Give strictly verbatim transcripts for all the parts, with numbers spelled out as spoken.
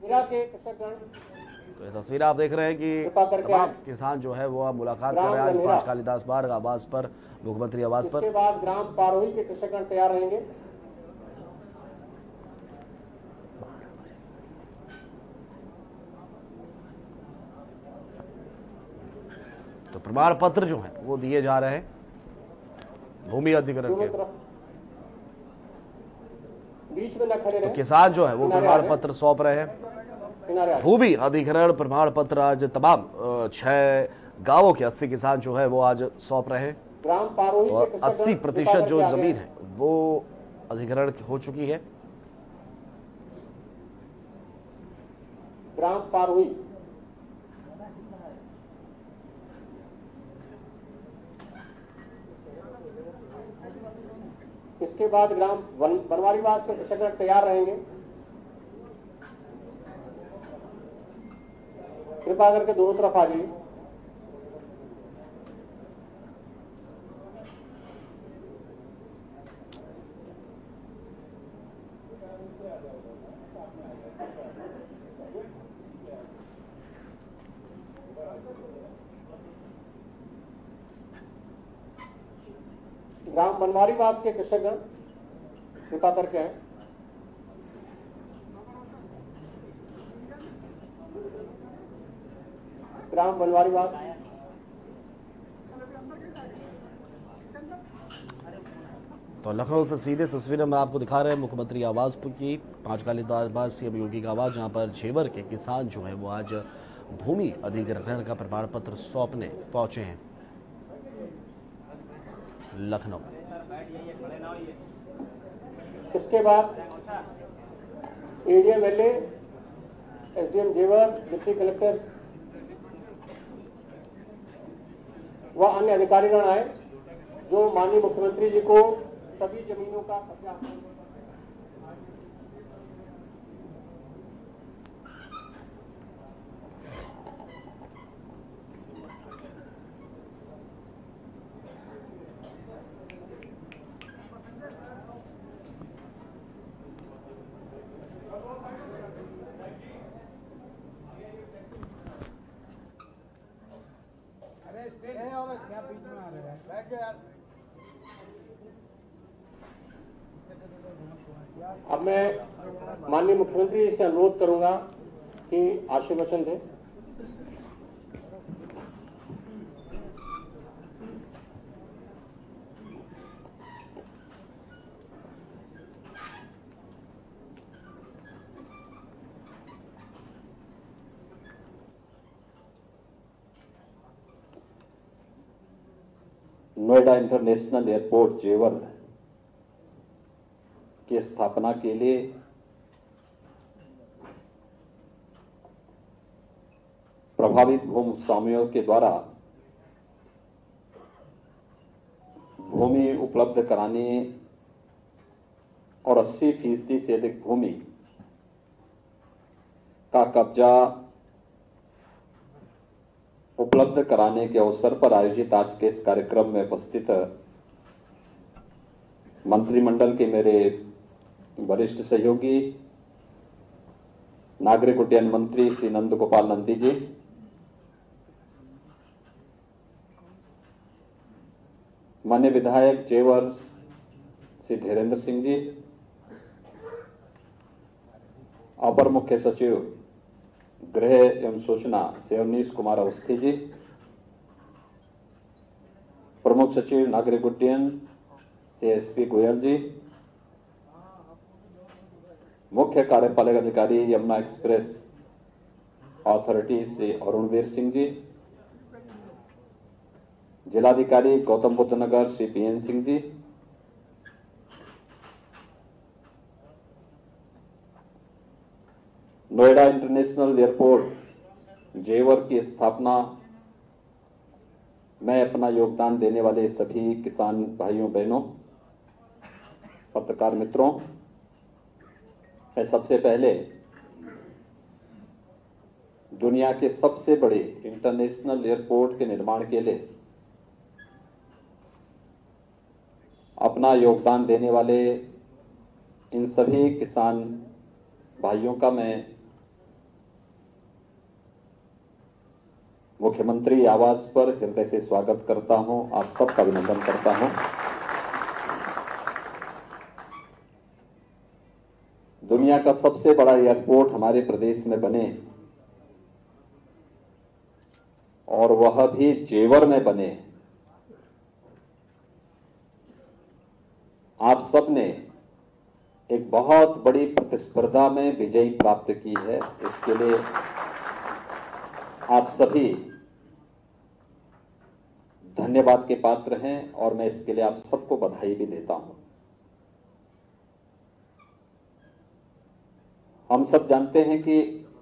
तो ये तस्वीर आप देख रहे हैं कि तमाम किसान जो है वो अब मुलाकात कर रहे हैं आज पांच कालिदास बाग आवास पर, मुख्यमंत्री आवास पर। इसके बाद ग्राम पारोही के कृषकगण तैयार रहेंगे। तो प्रमाण पत्र जो है वो दिए जा रहे हैं भूमि अधिग्रहण के। बीच में न खड़े रहे। तो किसान जो है वो प्रमाण पत्र सौंप रहे हैं भूमि अधिग्रहण प्रमाण पत्र। आज तमाम छह गांवों के अस्सी किसान जो है वो आज सौंप रहे हैं ग्राम पारोही और अस्सी प्रतिशत जो जमीन है वो अधिग्रहण हो चुकी है। ग्राम पारोही इसके बाद ग्राम बनवारीवास के कृषकगण तैयार रहेंगे। कृपा करके दोनों तरफ आ जाइए। ग्राम बनवारीवास के कृषकगण कृपा करके हैं। ग्राम बनवारीवास तो लखनऊ से सीधे तस्वीरें हम आपको दिखा रहे हैं मुख्यमंत्री आवास की, पांच कालिदास बाग सीएम योगी का आवास, जहां पर झेवर के किसान जो है वो आज भूमि अधिग्रहण का प्रमाण पत्र सौंपने पहुंचे हैं लखनऊ। इसके बाद ADM LA, SDM Jewar, deputy collector व अन्य अधिकारीगण आए जो माननीय मुख्यमंत्री जी को सभी जमीनों का कब्जा क्या बीच में आ रहा है? बैठ जाओ यार। अब मैं माननीय मुख्यमंत्री जी से अनुरोध करूंगा कि आशीर्वचन दें। नोएडा इंटरनेशनल एयरपोर्ट जेवर की स्थापना के लिए प्रभावित भूमि स्वामियों के द्वारा भूमि उपलब्ध कराने और अस्सी फीसदी से अधिक भूमि का कब्जा उपलब्ध कराने के अवसर पर आयोजित आज के इस कार्यक्रम में उपस्थित मंत्रिमंडल के मेरे वरिष्ठ सहयोगी नागरिक उड्डयन मंत्री श्री नंद गोपाल नंदी जी, माननीय विधायक जेवर श्री धीरेन्द्र सिंह जी, अपर मुख्य सचिव गृह एवं सूचना श्री अवनीश कुमार अवस्थी जी, प्रमुख सचिव नागरिक उड्डयन श्री एस पी गोयल जी, मुख्य कार्यपालक अधिकारी यमुना एक्सप्रेस अथॉरिटी श्री अरुणवीर सिंह जी, जिलाधिकारी Gautam Buddh Nagar Shri P N Singh ji, Noida international airport Jewar की स्थापना में अपना योगदान देने वाले सभी किसान भाइयों बहनों, पत्रकार मित्रों, मैं सबसे पहले दुनिया के सबसे बड़े इंटरनेशनल एयरपोर्ट के निर्माण के लिए अपना योगदान देने वाले इन सभी किसान भाइयों का मैं मुख्यमंत्री आवास पर हृदय से स्वागत करता हूं, आप सबका अभिनंदन करता हूं। दुनिया का सबसे बड़ा एयरपोर्ट हमारे प्रदेश में बने और वह भी जेवर में बने, आप सबने एक बहुत बड़ी प्रतिस्पर्धा में विजयी प्राप्त की है। इसके लिए आप सभी धन्यवाद के पात्र हैं और मैं इसके लिए आप सबको बधाई भी देता हूं। हम सब जानते हैं कि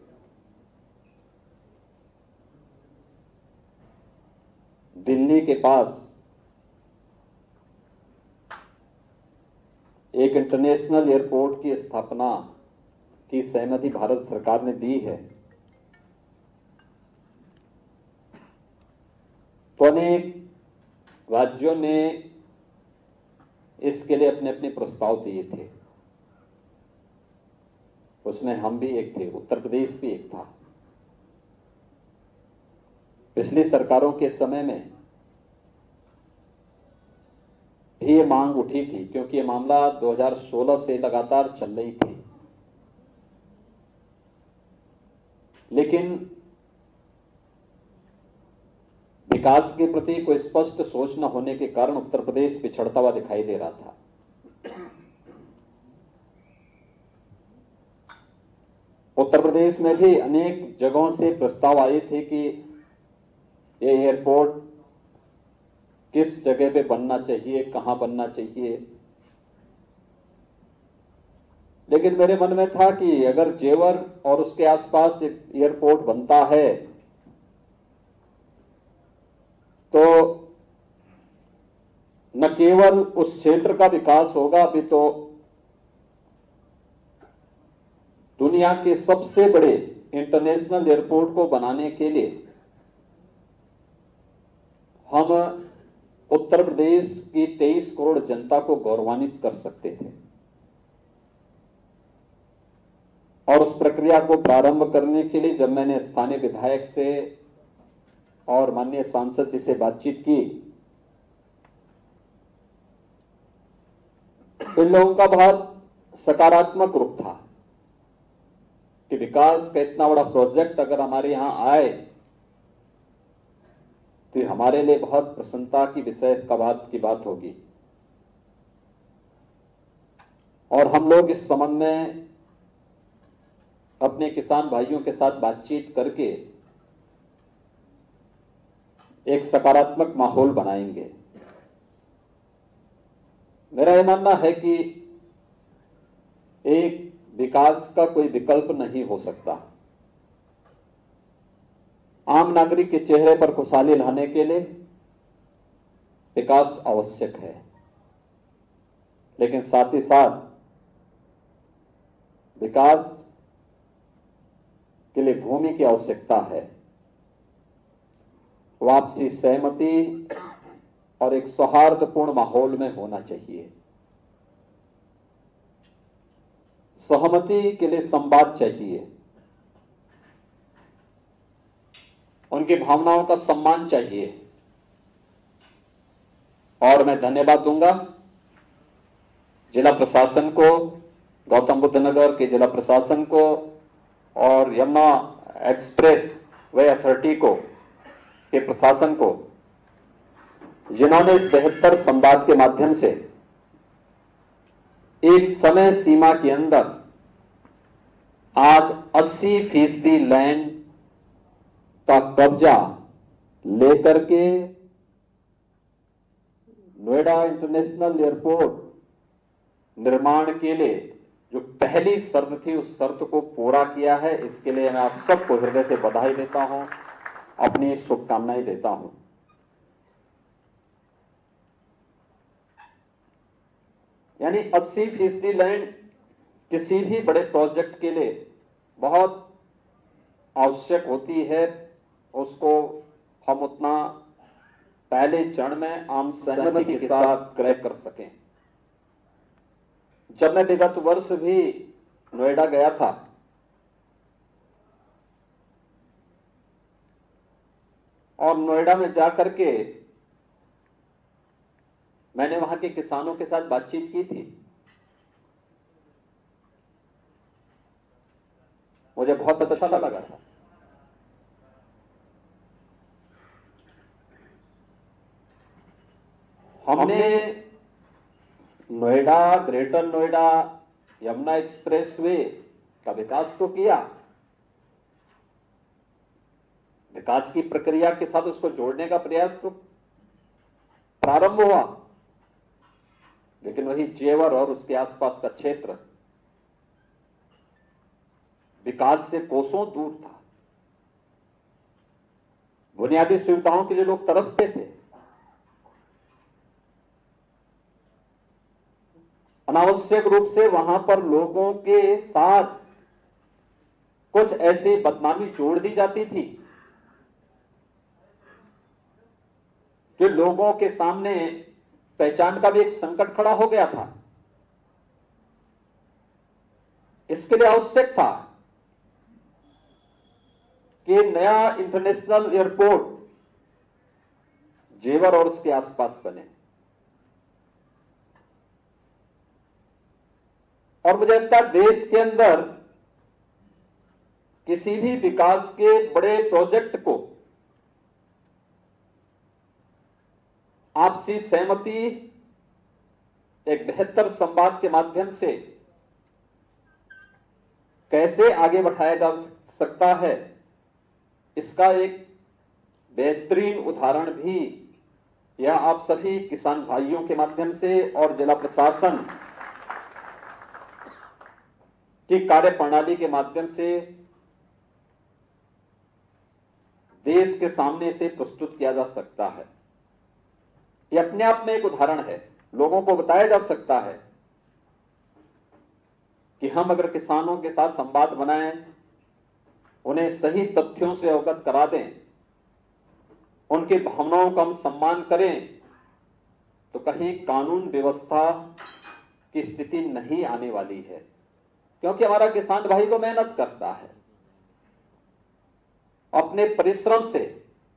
दिल्ली के पास एक इंटरनेशनल एयरपोर्ट की स्थापना की सहमति भारत सरकार ने दी है, तो अनेक राज्यों ने इसके लिए अपने अपने प्रस्ताव दिए थे। उसमें हम भी एक थे, उत्तर प्रदेश भी एक था। पिछली सरकारों के समय में भी ये मांग उठी थी, क्योंकि ये मामला दो हज़ार सोलह से लगातार चल रही थी, लेकिन विकास के प्रति कोई स्पष्ट सोच न होने के कारण उत्तर प्रदेश पिछड़ता हुआ दिखाई दे रहा था। उत्तर प्रदेश में भी अनेक जगहों से प्रस्ताव आए थे कि ये एयरपोर्ट किस जगह पे बनना चाहिए, कहां बनना चाहिए, लेकिन मेरे मन में था कि अगर जेवर और उसके आसपास एक एयरपोर्ट बनता है तो न केवल उस क्षेत्र का विकास होगा, अभी तो दुनिया के सबसे बड़े इंटरनेशनल एयरपोर्ट को बनाने के लिए हम उत्तर प्रदेश की तेईस करोड़ जनता को गौरवान्वित कर सकते थे। और उस प्रक्रिया को प्रारंभ करने के लिए जब मैंने स्थानीय विधायक से और माननीय सांसद जी से बातचीत की, इन लोगों का बहुत सकारात्मक रुख था कि विकास का इतना बड़ा प्रोजेक्ट अगर हमारे यहां आए तो हमारे लिए बहुत प्रसन्नता की विषय का बात की बात होगी। और हम लोग इस संबंध में अपने किसान भाइयों के साथ बातचीत करके एक सकारात्मक माहौल बनाएंगे। मेरा यह मानना है कि एक विकास का कोई विकल्प नहीं हो सकता। आम नागरिक के चेहरे पर खुशहाली लाने के लिए विकास आवश्यक है, लेकिन साथ ही साथ विकास के लिए भूमि की आवश्यकता है। वापसी सहमति और एक सौहार्दपूर्ण माहौल में होना चाहिए। सहमति के लिए संवाद चाहिए, उनकी भावनाओं का सम्मान चाहिए। और मैं धन्यवाद दूंगा जिला प्रशासन को, गौतम बुद्ध नगर के जिला प्रशासन को और यमुना एक्सप्रेस वे अथॉरिटी को के प्रशासन को, जिन्होंने इस बेहतर संवाद के माध्यम से एक समय सीमा के अंदर आज अस्सी फीसदी लैंड का कब्जा लेकर के नोएडा इंटरनेशनल एयरपोर्ट निर्माण के लिए जो पहली शर्त थी उस शर्त को पूरा किया है। इसके लिए मैं आप सबको हृदय से बधाई देता हूं, अपनी शुभकामनाएं देता हूं। यानी अस्सी फीसदी लैंड किसी भी बड़े प्रोजेक्ट के लिए बहुत आवश्यक होती है, उसको हम उतना पहले चरण में आम सहमति के साथ क्रय कर सकें। जब मैं विगत वर्ष भी नोएडा गया था और नोएडा में जाकर के मैंने वहां के किसानों के साथ बातचीत की थी। मुझे बहुत अच्छा लगा था। हमने नोएडा, ग्रेटर नोएडा, यमुना एक्सप्रेसवे का विकास तो किया, विकास की प्रक्रिया के साथ उसको जोड़ने का प्रयास तो प्रारंभ हुआ, लेकिन वही जेवर और उसके आसपास का क्षेत्र विकास से कोसों दूर था। बुनियादी सुविधाओं के लिए लोग तरसते थे। अनावश्यक रूप से वहां पर लोगों के साथ कुछ ऐसी बदनामी जोड़ दी जाती थी कि लोगों के सामने पहचान का भी एक संकट खड़ा हो गया था। इसके लिए आवश्यक था कि नया इंटरनेशनल एयरपोर्ट जेवर और उसके आसपास बने। और मुझे लगता है देश के अंदर किसी भी विकास के बड़े प्रोजेक्ट को आपसी सहमति, एक बेहतर संवाद के माध्यम से कैसे आगे बढ़ाया जा सकता है, इसका एक बेहतरीन उदाहरण भी यह आप सभी किसान भाइयों के माध्यम से और जिला प्रशासन की कार्य प्रणाली के माध्यम से देश के सामने से प्रस्तुत किया जा सकता है। यह अपने आप में एक उदाहरण है। लोगों को बताया जा सकता है कि हम अगर किसानों के साथ संवाद बनाएं, उन्हें सही तथ्यों से अवगत करा दें, उनकी भावनाओं का हम सम्मान करें, तो कहीं कानून व्यवस्था की स्थिति नहीं आने वाली है। क्योंकि हमारा किसान भाई तो मेहनत करता है, अपने परिश्रम से,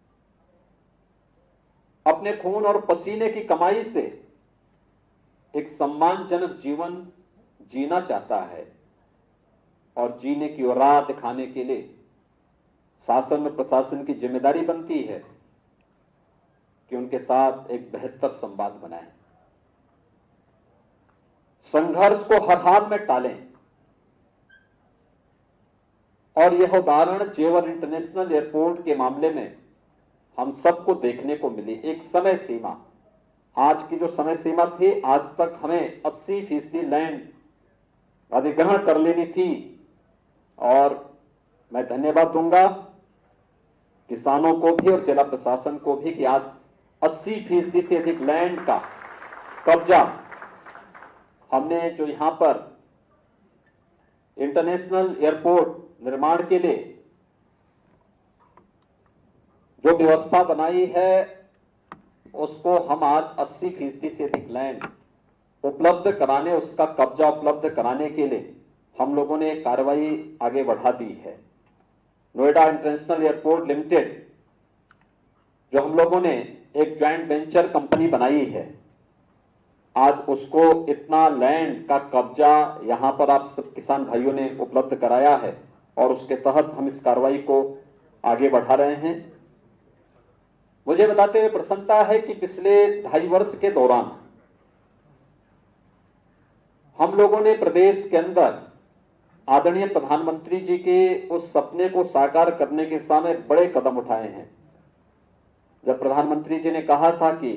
अपने खून और पसीने की कमाई से एक सम्मानजनक जीवन जीना चाहता है। और जीने की ओर राह दिखाने के लिए शासन और प्रशासन की जिम्मेदारी बनती है कि उनके साथ एक बेहतर संवाद बनाएं, संघर्ष को हर हाल में टालें। और यह उदाहरण जेवर इंटरनेशनल एयरपोर्ट के मामले में हम सबको देखने को मिली। एक समय सीमा, आज की जो समय सीमा थी, आज तक हमें अस्सी फीसदी लैंड अधिग्रहण कर लेनी थी। और मैं धन्यवाद दूंगा किसानों को भी और जिला प्रशासन को भी कि आज अस्सी फीसदी से अधिक लैंड का कब्जा हमने जो यहां पर इंटरनेशनल एयरपोर्ट निर्माण के लिए जो व्यवस्था बनाई है, उसको हम आज अस्सी फीसदी से अधिक लैंड उपलब्ध कराने, उसका कब्जा उपलब्ध कराने के लिए हम लोगों ने कार्रवाई आगे बढ़ा दी है। नोएडा इंटरनेशनल एयरपोर्ट लिमिटेड जो हम लोगों ने एक ज्वाइंट वेंचर कंपनी बनाई है, आज उसको इतना लैंड का कब्जा यहां पर आप सब किसान भाइयों ने उपलब्ध कराया है और उसके तहत हम इस कार्रवाई को आगे बढ़ा रहे हैं। मुझे बताते हुए प्रसन्नता है कि पिछले ढाई वर्ष के दौरान हम लोगों ने प्रदेश के अंदर आदरणीय प्रधानमंत्री जी के उस सपने को साकार करने के सामने बड़े कदम उठाए हैं। जब प्रधानमंत्री जी ने कहा था कि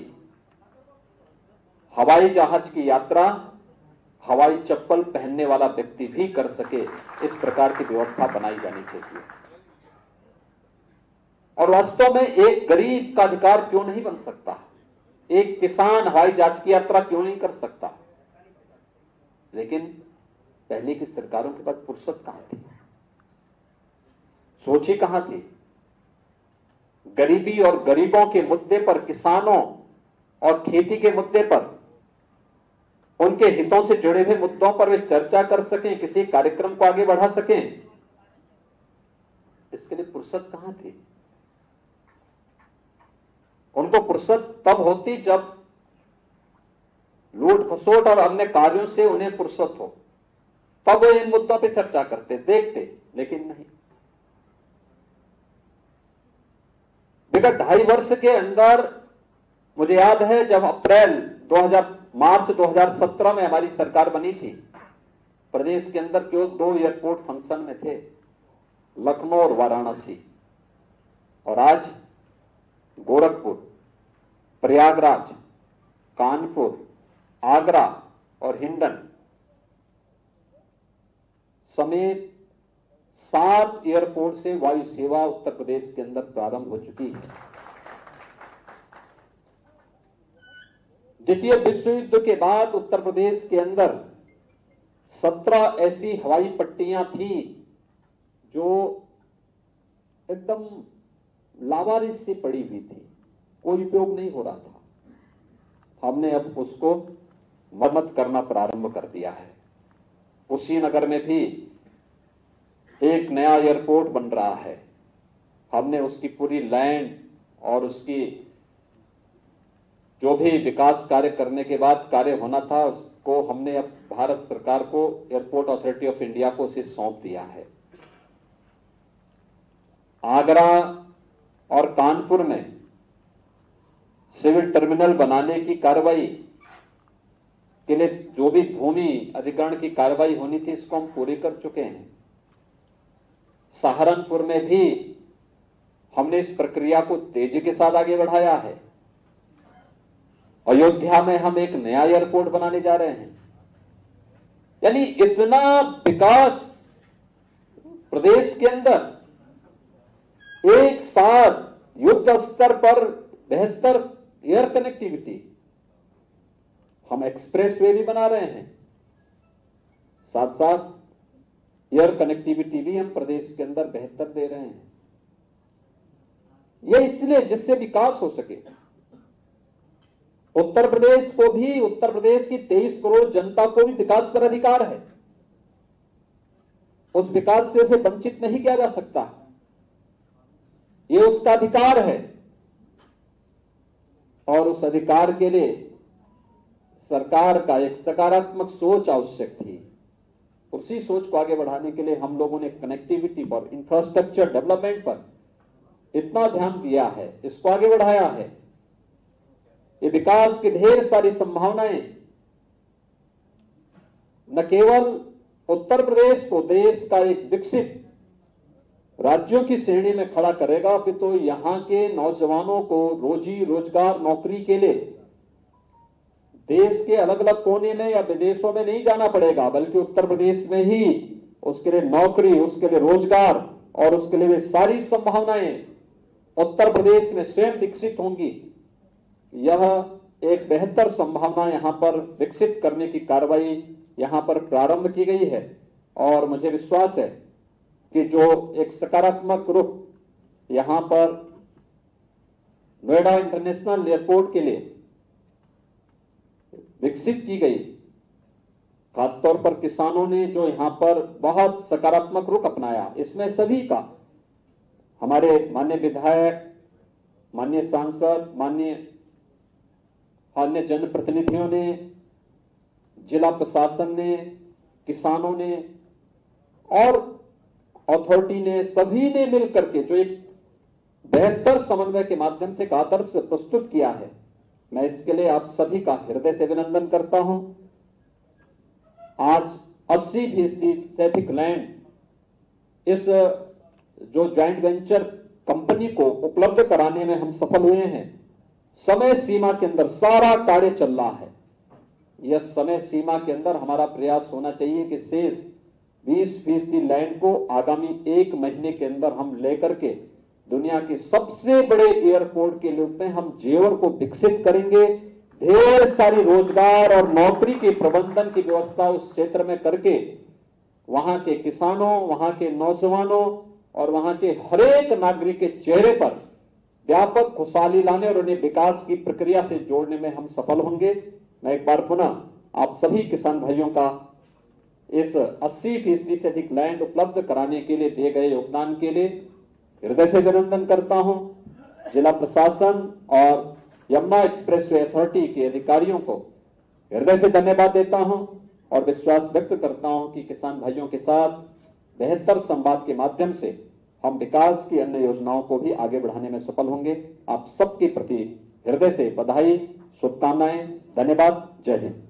हवाई जहाज की यात्रा हवाई चप्पल पहनने वाला व्यक्ति भी कर सके, इस प्रकार की व्यवस्था बनाई जानी चाहिए। और वास्तव में एक गरीब का अधिकार क्यों नहीं बन सकता? एक किसान हवाई जहाज की यात्रा क्यों नहीं कर सकता? लेकिन पहले की सरकारों के पास फुर्सत कहां थी, सोची कहां थी? गरीबी और गरीबों के मुद्दे पर, किसानों और खेती के मुद्दे पर, उनके हितों से जुड़े हुए मुद्दों पर वे चर्चा कर सकें, किसी कार्यक्रम को आगे बढ़ा सकें, इसके लिए फुर्सत कहां थी? उनको फुर्सत तब होती जब लूट खसोट और अन्य कार्यों से उन्हें फुर्सत हो, तब वो इन मुद्दों पे चर्चा करते, देखते, लेकिन नहीं। विगत ढाई वर्ष के अंदर मुझे याद है जब अप्रैल दो हज़ार मार्च दो हज़ार सत्रह में हमारी सरकार बनी थी, प्रदेश के अंदर केवल दो एयरपोर्ट फंक्शन में थे, लखनऊ और वाराणसी। और आज गोरखपुर, प्रयागराज, कानपुर, आगरा और हिंडन समेत सात एयरपोर्ट से वायु सेवा उत्तर प्रदेश के अंदर प्रारंभ हो चुकी है। द्वितीय विश्व युद्ध के बाद उत्तर प्रदेश के अंदर सत्रह ऐसी हवाई पट्टियां थी जो एकदम लावारिस से पड़ी हुई थी, कोई उपयोग नहीं हो रहा था। हमने अब उसको मरम्मत करना प्रारंभ कर दिया है। कुशीनगर में भी एक नया एयरपोर्ट बन रहा है। हमने उसकी पूरी लैंड और उसकी जो भी विकास कार्य करने के बाद कार्य होना था उसको हमने अब भारत सरकार को, एयरपोर्ट अथॉरिटी ऑफ इंडिया को उसे सौंप दिया है। आगरा और कानपुर में सिविल टर्मिनल बनाने की कार्रवाई के लिए जो भी भूमि अधिग्रहण की कार्रवाई होनी थी इसको हम पूरी कर चुके हैं। सहारनपुर में भी हमने इस प्रक्रिया को तेजी के साथ आगे बढ़ाया है। अयोध्या में हम एक नया एयरपोर्ट बनाने जा रहे हैं। यानी इतना विकास प्रदेश के अंदर एक साथ युद्ध स्तर पर बेहतर एयर कनेक्टिविटी, हम एक्सप्रेस वे भी बना रहे हैं, साथ साथ एयर कनेक्टिविटी भी हम प्रदेश के अंदर बेहतर दे रहे हैं। यह इसलिए जिससे विकास हो सके। उत्तर प्रदेश को भी, उत्तर प्रदेश की तेईस करोड़ जनता को भी विकास पर अधिकार है। उस विकास से उसे वंचित नहीं किया जा सकता, यह उसका अधिकार है। और उस अधिकार के लिए सरकार का एक सकारात्मक सोच आवश्यक थी। उसी सोच को आगे बढ़ाने के लिए हम लोगों ने कनेक्टिविटी पर, इंफ्रास्ट्रक्चर डेवलपमेंट पर इतना ध्यान दिया है, इसको आगे बढ़ाया है। ये विकास की ढेर सारी संभावनाएं न केवल उत्तर प्रदेश को देश का एक विकसित राज्यों की श्रेणी में खड़ा करेगा, अपितु तो यहां के नौजवानों को रोजी रोजगार नौकरी के लिए देश के अलग अलग कोने में या विदेशों में नहीं जाना पड़ेगा, बल्कि उत्तर प्रदेश में ही उसके लिए नौकरी, उसके लिए रोजगार और उसके लिए वे सारी संभावनाएं उत्तर प्रदेश में स्वयं विकसित होंगी। यह एक बेहतर संभावना यहां पर विकसित करने की कार्रवाई यहां पर प्रारंभ की गई है। और मुझे विश्वास है कि जो एक सकारात्मक रुख यहां पर नोएडा इंटरनेशनल एयरपोर्ट के लिए विकसित की गई, खासतौर पर किसानों ने जो यहां पर बहुत सकारात्मक रुख अपनाया, इसमें सभी का, हमारे माननीय विधायक, माननीय सांसद, माननीय अन्य जनप्रतिनिधियों ने, जिला प्रशासन ने, किसानों ने और अथॉरिटी ने, सभी ने मिलकर के जो एक बेहतर समन्वय के माध्यम से एक आदर्श प्रस्तुत किया है, मैं इसके लिए आप सभी का हृदय से अभिनंदन करता हूं। आज अस्सी फीसदी से अधिक लैंड इस जो ज्वाइंट वेंचर कंपनी को उपलब्ध कराने में हम सफल हुए हैं। समय सीमा के अंदर सारा कार्य चल रहा है। यह समय सीमा के अंदर हमारा प्रयास होना चाहिए कि शेष बीस फीसदी लैंड को आगामी एक महीने के अंदर हम लेकर के दुनिया के सबसे बड़े एयरपोर्ट के रूप में हम जेवर को विकसित करेंगे। ढेर सारी रोजगार और नौकरी के प्रबंधन की व्यवस्था उस क्षेत्र में करके वहां के किसानों, वहां के नौजवानों और वहां के हरेक नागरिक के चेहरे पर व्यापक खुशहाली लाने और उन्हें विकास की प्रक्रिया से जोड़ने में हम सफल होंगे। मैं एक बार पुनः आप सभी किसान भाइयों का इस अस्सी फीसदी से अधिक लैंड उपलब्ध कराने के लिए दिए गए योगदान के लिए हृदय से अभिनंदन करता हूं। जिला प्रशासन और यमुना एक्सप्रेसवे अथॉरिटी के अधिकारियों को हृदय से धन्यवाद देता हूं और विश्वास व्यक्त करता हूं कि किसान भाइयों के साथ बेहतर संवाद के माध्यम से हम विकास की अन्य योजनाओं को भी आगे बढ़ाने में सफल होंगे। आप सबके प्रति हृदय से बधाई, शुभकामनाएं, धन्यवाद। जय हिंद।